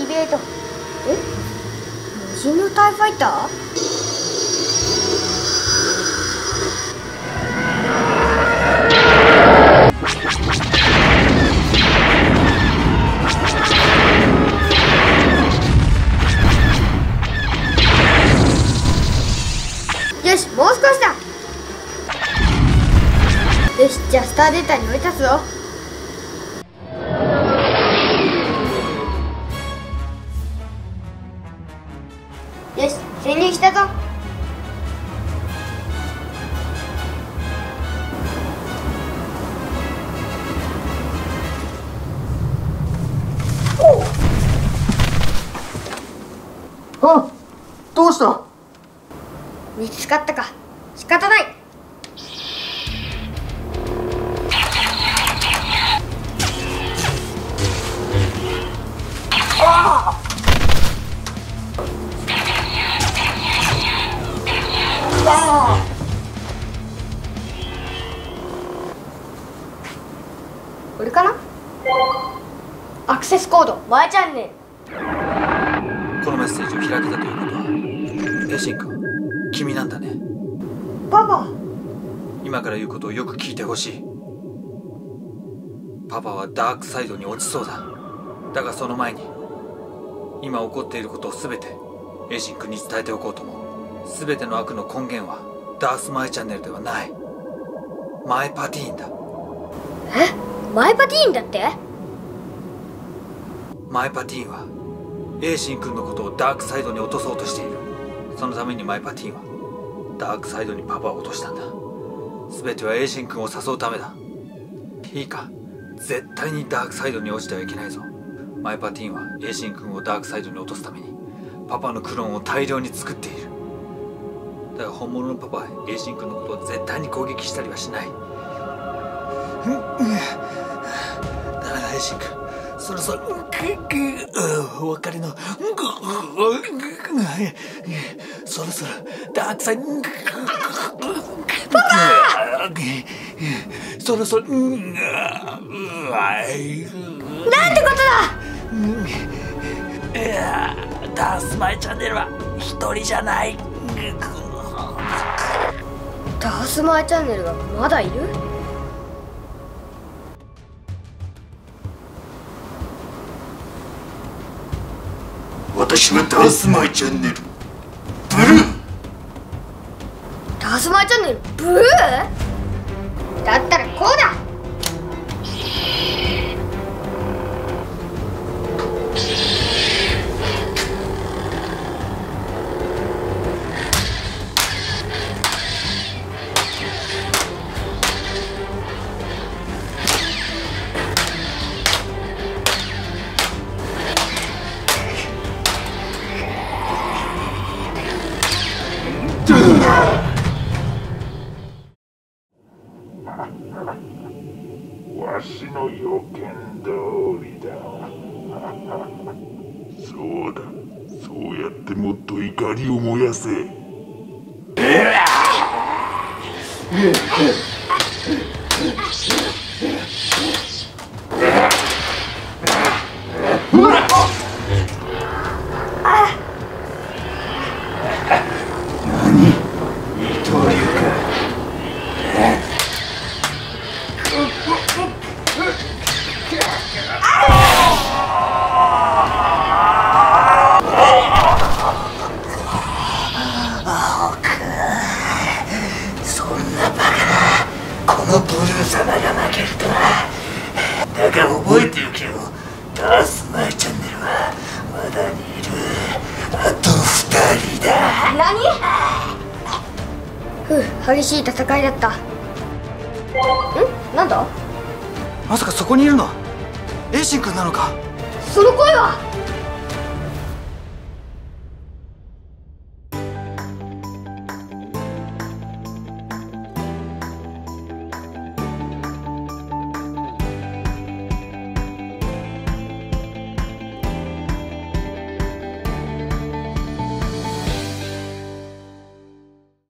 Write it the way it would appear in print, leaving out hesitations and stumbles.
BB8。無人のタイファイター？よし、もう少しだ。よし、じゃあスターデータに追い立つぞ。よし、潜入したぞ。 あ、どうした？ 見つかったか。仕方ない。これかな？アクセスコード Y チャンネル。 このメッセージを開けたということは、エシン君、君なんだね。 パパ。 今から言うことをよく聞いてほしい。パパはダークサイドに落ちそうだ。だがその前に、今起こっていることを全てエシン君に伝えておこうと思う。全ての悪の根源はダースマイチャンネルではない。マイパティーンだ。 え？マイパティーンだって？ マイパティーンはエイシン君のことをダークサイドに落とそうとしている。そのためにマイパティーンはダークサイドにパパを落としたんだ。全てはエイシン君を誘うためだ。いいか、絶対にダークサイドに落ちてはいけないぞ。マイパティーンはエイシン君をダークサイドに落とすためにパパのクローンを大量に作っている。だが本物のパパはエイシン君のことを絶対に攻撃したりはしない。ダメだエイシン君、そろそろお別れのそろそろダークサイドパパそろそろなんてことだ。 いやダースマイチャンネルは一人じゃない。 ダースマイチャンネルがまだいる？ 私はダースマイチャンネルブルー。 ダースマイチャンネルブルー？だったらこうだ。 わしの予見通りだ。そうだ、そうやってもっと怒りを燃やせ。 このブルー様が負けるとは。だが覚えておけよ、ダースマイチャンネルはまだにいる。あと2人だ。 何？激しい戦いだった。なんだ？ まさかそこにいるのはエイシン君なのか？ その声は。